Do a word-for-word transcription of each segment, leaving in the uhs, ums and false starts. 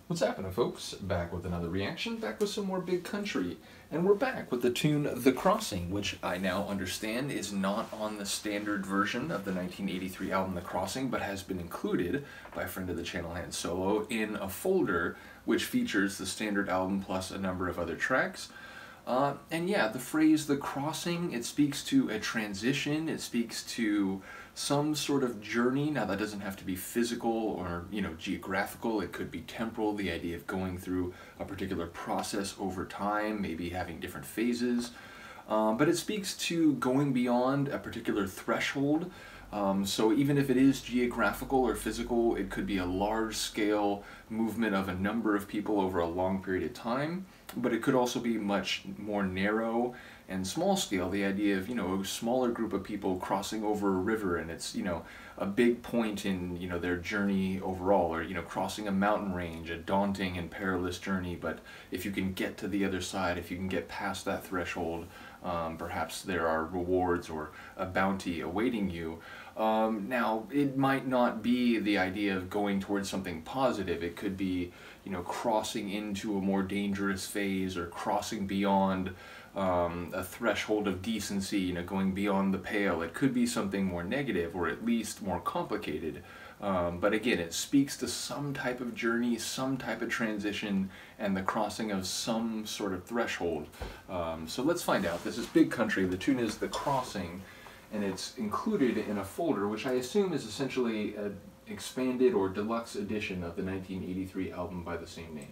What's happening, folks? Back with another reaction, back with some more Big Country. And we're back with the tune The Crossing, which I now understand is not on the standard version of the nineteen eighty-three album The Crossing, but has been included by a friend of the channel, Han Solo, in a folder which features the standard album plus a number of other tracks. Uh, and yeah, the phrase The Crossing, it speaks to a transition, it speaks to some sort of journey. Now that doesn't have to be physical or, you know, geographical, it could be temporal, the idea of going through a particular process over time, maybe having different phases. Um, but it speaks to going beyond a particular threshold. Um, so even if it is geographical or physical, it could be a large-scale movement of a number of people over a long period of time, but it could also be much more narrow and small-scale, the idea of, you know, a smaller group of people crossing over a river, and it's, you know, a big point in, you know, their journey overall, or, you know, crossing a mountain range, a daunting and perilous journey, but if you can get to the other side, if you can get past that threshold, um, perhaps there are rewards or a bounty awaiting you. Um, now, it might not be the idea of going towards something positive. It could be, you know, crossing into a more dangerous phase, or crossing beyond um, a threshold of decency, you know, going beyond the pale. It could be something more negative, or at least more complicated. Um, but again, it speaks to some type of journey, some type of transition, and the crossing of some sort of threshold. Um, so let's find out. This is Big Country. The tune is The Crossing, and it's included in a folder, which I assume is essentially an expanded or deluxe edition of the nineteen eighty-three album by the same name.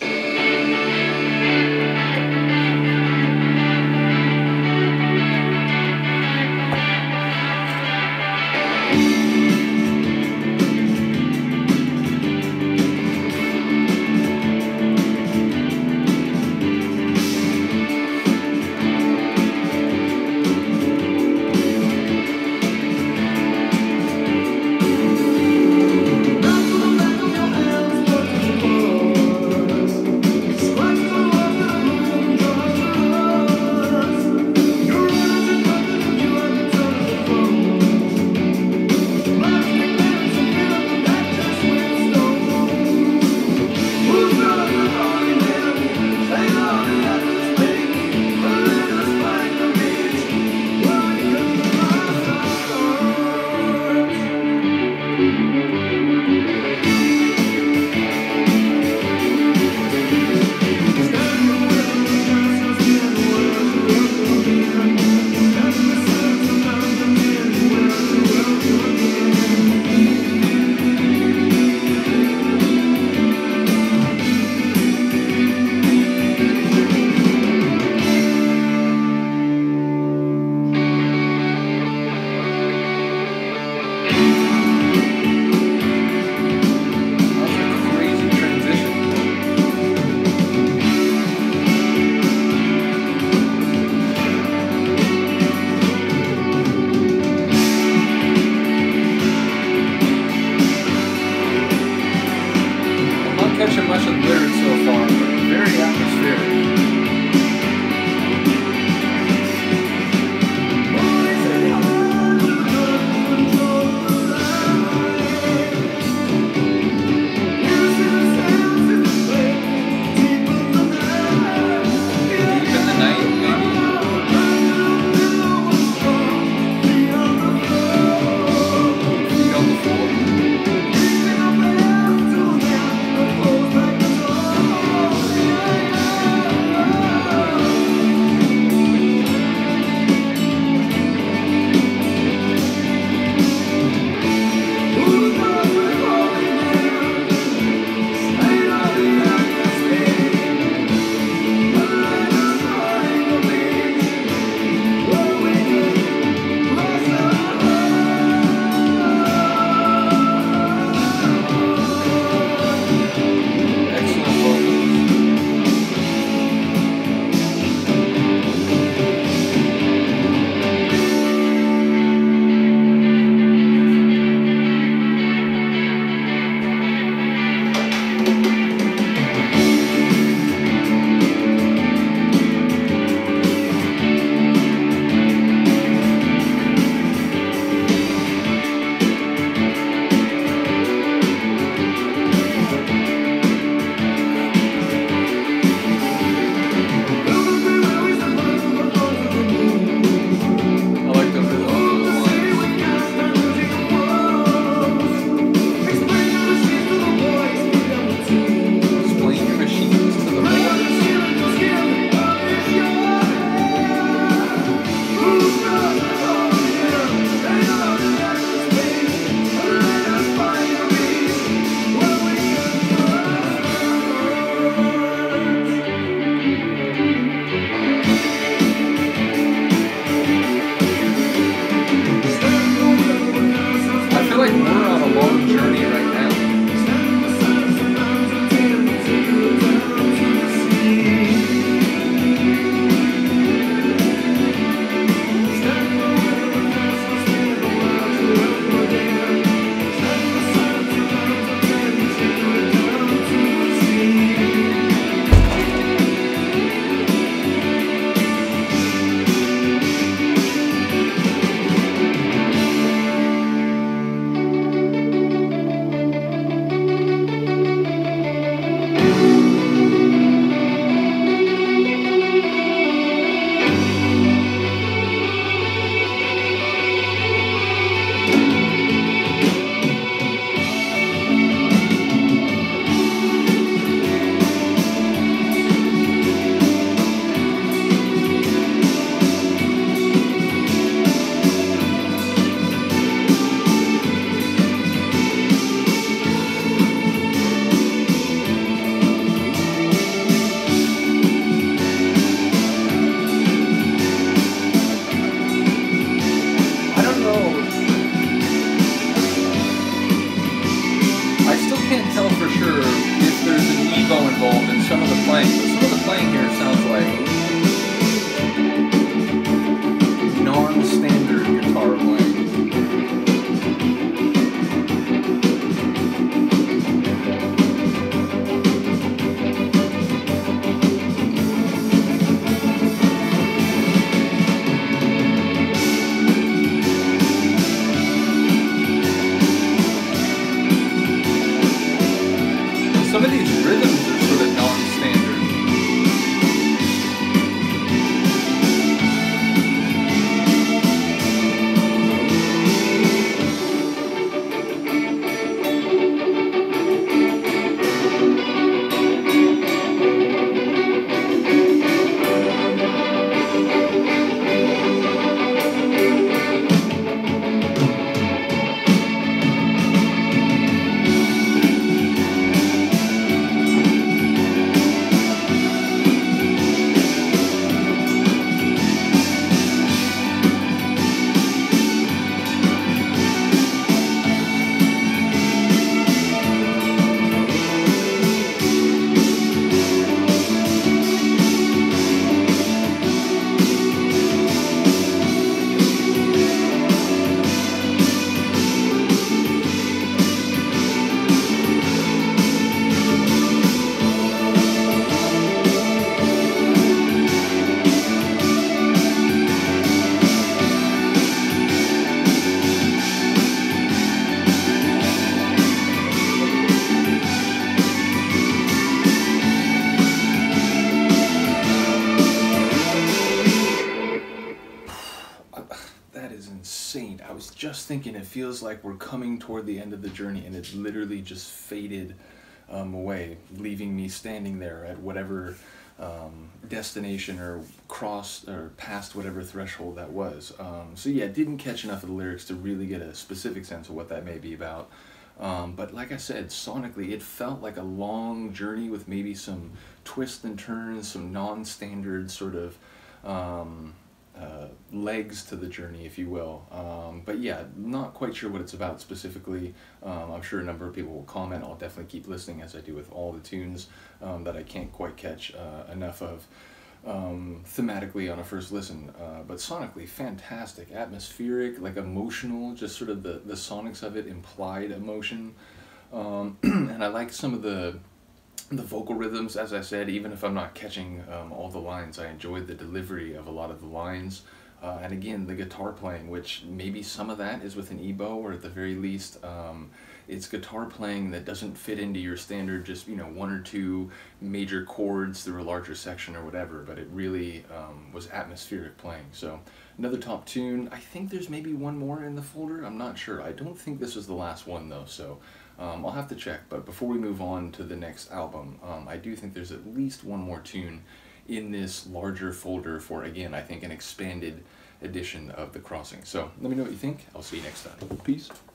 Catching much of the lyrics so far, but very atmospheric. playing, but some of the playing here sounds like non-standard guitar playing. Some of these rhythms are sort of non-standard. That is insane. I was just thinking it feels like we're coming toward the end of the journey and it's literally just faded um, away, leaving me standing there at whatever um, destination or cross or past whatever threshold that was. Um, so yeah, didn't catch enough of the lyrics to really get a specific sense of what that may be about. Um, but like I said, sonically, it felt like a long journey with maybe some twists and turns, some non-standard sort of um, uh, legs to the journey, if you will. Um, but yeah, not quite sure what it's about specifically. Um, I'm sure a number of people will comment. I'll definitely keep listening, as I do with all the tunes um, that I can't quite catch uh, enough of. Um, thematically on a first listen, uh, but sonically fantastic, atmospheric, like emotional, just sort of the, the sonics of it implied emotion. Um, and I like some of the the vocal rhythms, as I said, even if I'm not catching um, all the lines, I enjoyed the delivery of a lot of the lines. Uh, and again, the guitar playing, which maybe some of that is with an ebow, or at the very least, um, it's guitar playing that doesn't fit into your standard, just, you know, one or two major chords through a larger section or whatever, but it really um, was atmospheric playing. So another top tune. I think there's maybe one more in the folder. I'm not sure. I don't think this was the last one though, so um, I'll have to check. But before we move on to the next album, um, I do think there's at least one more tune in this larger folder for, again, I think an expanded edition of The Crossing. So let me know what you think. I'll see you next time. Peace.